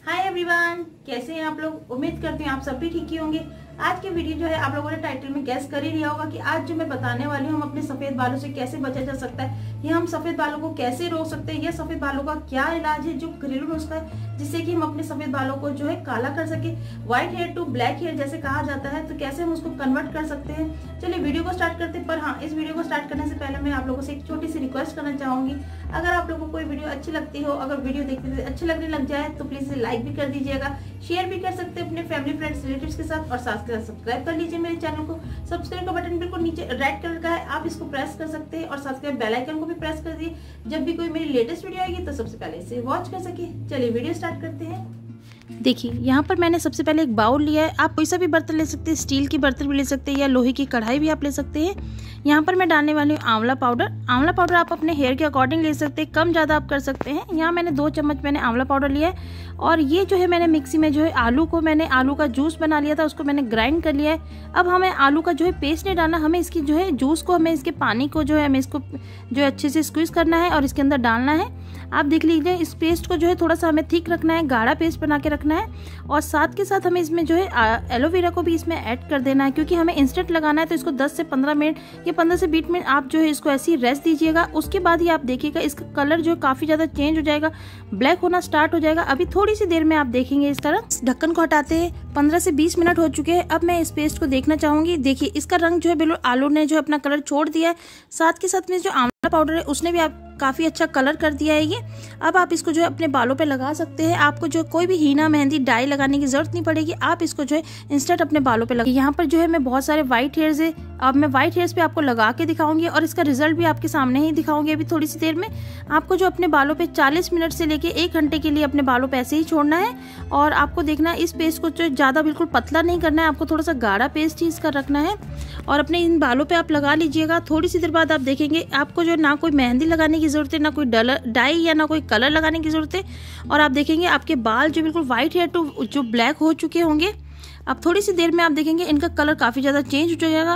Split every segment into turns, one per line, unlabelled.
Hi everyone, कैसे हैं आप लोग। उम्मीद करती हूँ आप सब भी ठीक ही होंगे। आज की वीडियो जो है आप लोगों ने टाइटल में गैस कर ही लिया होगा कि आज जो मैं बताने वाली हूँ हम अपने सफेद बालों से कैसे बचा जा सकता है या हम सफेद बालों को कैसे रोक सकते हैं या सफेद बालों का क्या इलाज है, जो घरेलू नुस्खा है जिससे कि हम अपने सफेद बालों को जो है काला कर सके, white hair to black hair जैसे कहा जाता है, तो कैसे हम उसको कन्वर्ट कर सकते हैं। चलिए वीडियो को स्टार्ट करते हैं। पर हाँ, इस वीडियो को स्टार्ट करने से पहले मैं आप लोगों से एक छोटी सी रिक्वेस्ट करना चाहूंगी। अगर आप लोगों को कोई वीडियो अच्छी लगती हो, अगर वीडियो देखते अच्छी लगने लग जाए तो प्लीज इसे लाइक भी कर दीजिएगा, शेयर भी कर सकते हैं अपने फैमिली फ्रेंड्स रिलेटिव्स के साथ और साथ के साथ सब्सक्राइब कर लीजिए मेरे चैनल को। सब्सक्राइब का बटन बिल्कुल नीचे रेड कलर का है, आप इसको प्रेस कर सकते हैं और साथ के बेल आइकन को भी प्रेस कर दिए, जब भी कोई मेरी लेटेस्ट वीडियो आएगी तो सबसे पहले इसे वॉच कर सके। चलिए वीडियो स्टार्ट करते हैं।
देखिए यहाँ पर मैंने सबसे पहले एक बाउल लिया है। आप कोई सा भी बर्तन ले सकते हैं, स्टील की बर्तन भी ले सकते हैं या लोहे की कढ़ाई भी आप ले सकते हैं। यहाँ पर मैं डालने वाली हूँ आंवला पाउडर। आंवला पाउडर आप अपने हेयर के अकॉर्डिंग ले सकते हैं, कम ज़्यादा आप कर सकते हैं। यहाँ मैंने 2 चम्मच मैंने आंवला पाउडर लिया है और ये जो है मैंने मिक्सी में जो है आलू का जूस बना लिया था, उसको मैंने ग्राइंड कर लिया है। अब हमें आलू का जो है पेस्ट नहीं डालना, हमें इसकी जो है जूस को, हमें इसके पानी को जो है हमें इसको जो है अच्छे से स्क्वीज करना है और इसके अंदर डालना है। आप देख लीजिए इस पेस्ट को जो है थोड़ा सा हमें थिक रखना है, गाढ़ा पेस्ट बना के रखना है और साथ के साथ हमें इसमें जो है एलोवेरा को भी इसमें ऐड कर देना है, क्योंकि हमें इंस्टेंट लगाना है। तो इसको 10 से 15 मिनट या 15 से 20 मिनट आप जो है इसको ऐसे ही रेस्ट दीजिएगा। उसके बाद ही आप देखिएगा इसका कलर जो है काफी ज्यादा चेंज हो जाएगा, ब्लैक होना स्टार्ट हो जाएगा। अभी थोड़ी सी देर में आप देखेंगे इस तरह। ढक्कन को हटाते हैं, 15 से 20 मिनट हो चुके हैं। अब मैं इस पेस्ट को देखना चाहूंगी। देखिए इसका रंग जो है बिल्कुल आलू ने जो अपना कलर छोड़ दिया है, साथ के साथ में जो आंवला पाउडर है उसने भी आप काफी अच्छा कलर कर दिया है ये। अब आप इसको जो है अपने बालों पे लगा सकते हैं। आपको जो कोई भी हीना मेहंदी डाई लगाने की जरूरत नहीं पड़ेगी, आप इसको जो है इंस्टेंट अपने बालों पे लगा। यहाँ पर जो है मैं बहुत सारे व्हाइट हेयर्स है, अब मैं व्हाइट हेयर्स पे आपको लगा के दिखाऊंगी और इसका रिजल्ट भी आपके सामने ही दिखाऊंगी अभी थोड़ी सी देर में। आपको जो अपने बालों पे 40 मिनट से लेके 1 घंटे के लिए अपने बालों पे ऐसे ही छोड़ना है और आपको देखना है इस पेस्ट को जो ज्यादा बिल्कुल पतला नहीं करना है, आपको थोड़ा सा गाढ़ा पेस्ट ही इसका रखना है और अपने इन बालों पे आप लगा लीजिएगा। थोड़ी सी देर बाद आप देखेंगे आपको जो ना कोई मेहंदी लगाने की जरूरत है, ना कोई डाई या ना कोई कलर लगाने की जरूरत है और आप देखेंगे आपके बाल जो बिल्कुल व्हाइट हेयर टू जो ब्लैक हो चुके होंगे। अब थोड़ी सी देर में आप देखेंगे इनका कलर काफी ज्यादा चेंज हो जाएगा।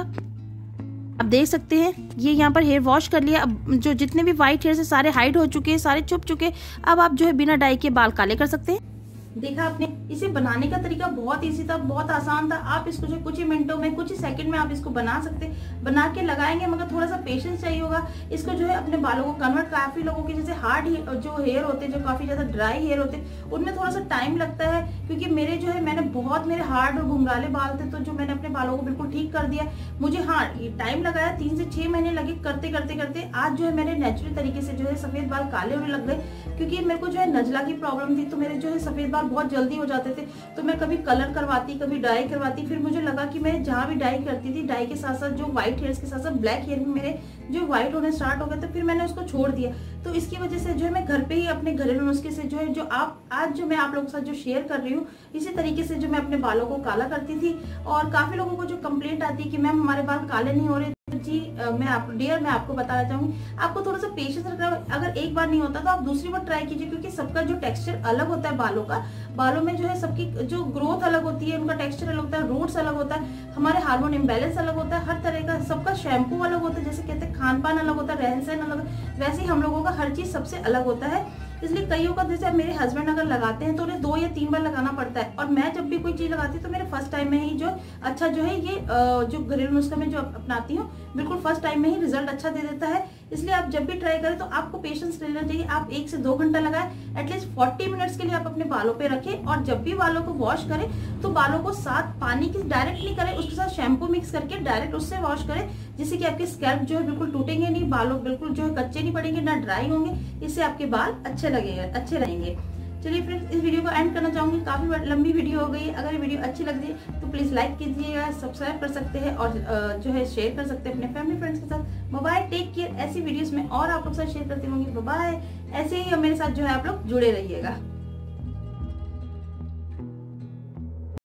आप देख सकते हैं ये यहाँ पर हेयर वॉश कर लिया। अब जो जितने भी व्हाइट हेयर से सारे हाइड हो चुके हैं, सारे छुप चुके, अब आप जो है बिना डाई के बाल काले कर सकते हैं।
देखा आपने, इसे बनाने का तरीका बहुत इजी था, बहुत आसान था। आप इसको जो कुछ ही मिनटों में, कुछ ही सेकंड में आप इसको बना सकते, बना के लगाएंगे, मगर थोड़ा सा पेशेंस चाहिए होगा। इसको जो है अपने बालों को कन्वर्ट, काफी लोगों के जैसे हार्ड जो हेयर होते हैं, जो काफी ज्यादा ड्राई हेयर होते हैं, उनमें थोड़ा सा टाइम लगता है। क्योंकि मेरे जो है मेरे हार्ड और घुंघराले बाल थे, तो जो मैंने अपने बालों को बिल्कुल ठीक कर दिया। मुझे टाइम लगाया, 3 से 6 महीने लगे करते करते करते। आज जो है मेरे नेचुरल तरीके से जो है सफेद बाल काले होने लग गए। क्योंकि मेरे को जो है नजला की प्रॉब्लम थी, तो मेरे जो है सफेद बाल बहुत जल्दी हो जाते थे। तो मैं कभी कलर करवाती, कभी डाई करवाती। फिर मुझे लगा कि मैं जहाँ भी डाई करती थी, डाई के साथ साथ जो व्हाइट हेयर्स के साथ साथ ब्लैक हेयर भी मेरे जो व्हाइट होने स्टार्ट हो गए, तो फिर मैंने उसको छोड़ दिया। तो इसकी वजह से जो है मैं घर पे ही अपने घरेलू नुस्खे से जो है, जो आप आज जो मैं आप लोगों के साथ जो शेयर कर रही हूँ, इसी तरीके से जो मैं अपने बालों को काला करती थी। और काफी लोगों को जो कंप्लेंट आती है कि मैम हमारे बाल काले नहीं हो रहे, जी मैं आपको बताना चाहूंगी, आपको थोड़ा सा पेशेंस रखना। अगर एक बार नहीं होता तो आप दूसरी बार ट्राई कीजिए, क्योंकि सबका जो टेक्सचर अलग होता है बालों का। बालों में जो है सबकी जो ग्रोथ अलग होती है, उनका टेक्सचर अलग होता है, रूट्स अलग होता है, हमारे हार्मोन इम्बैलेंस अलग होता है, हर तरह का सबका शैम्पू अलग होता है, जैसे कहते हैं खान पान अलग होता है, रहन सहन अलग, वैसे ही हम लोगों का हर चीज सबसे अलग होता है। इसलिए कईयों का, जैसे मेरे हस्बैंड अगर लगाते हैं तो उन्हें 2 या 3 बार लगाना पड़ता है, और मैं जब भी कोई चीज लगाती हूँ तो मेरे फर्स्ट टाइम में ही जो अच्छा जो है ये जो घरेलू नुस्खा में जो अपनाती हूँ, बिल्कुल फर्स्ट टाइम में ही रिजल्ट अच्छा दे देता है। इसलिए आप जब भी ट्राई करें तो आपको पेशेंस लेना चाहिए। आप 1 से 2 घंटा लगाएं, एटलीस्ट 40 मिनट्स के लिए आप अपने बालों पे रखें। और जब भी बालों को वॉश करें तो बालों को साथ पानी की डायरेक्ट नहीं करें, उसके साथ शैम्पू मिक्स करके डायरेक्ट उससे वॉश करें, जिससे कि आपके स्कैल्प जो है बिल्कुल टूटेंगे नहीं, बालों बिल्कुल जो है कच्चे नहीं पड़ेंगे, ना ड्राई होंगे। इससे आपके बाल अच्छे रहेंगे। चलिए फ्रेंड्स, इस वीडियो को एंड करना चाहूंगी। काफी लंबी वीडियो हो गई। अगर ये वीडियो अच्छी लग रही है तो प्लीज लाइक कीजिएगा, सब्सक्राइब कर सकते हैं और जो है शेयर कर सकते हैं अपने फैमिली फ्रेंड्स के साथ। Bye, take care. ऐसी वीडियोस में और आप लोग साथ शेयर करती होंगी। बाय, ऐसे ही मेरे साथ जो है आप लोग जुड़े रहिएगा।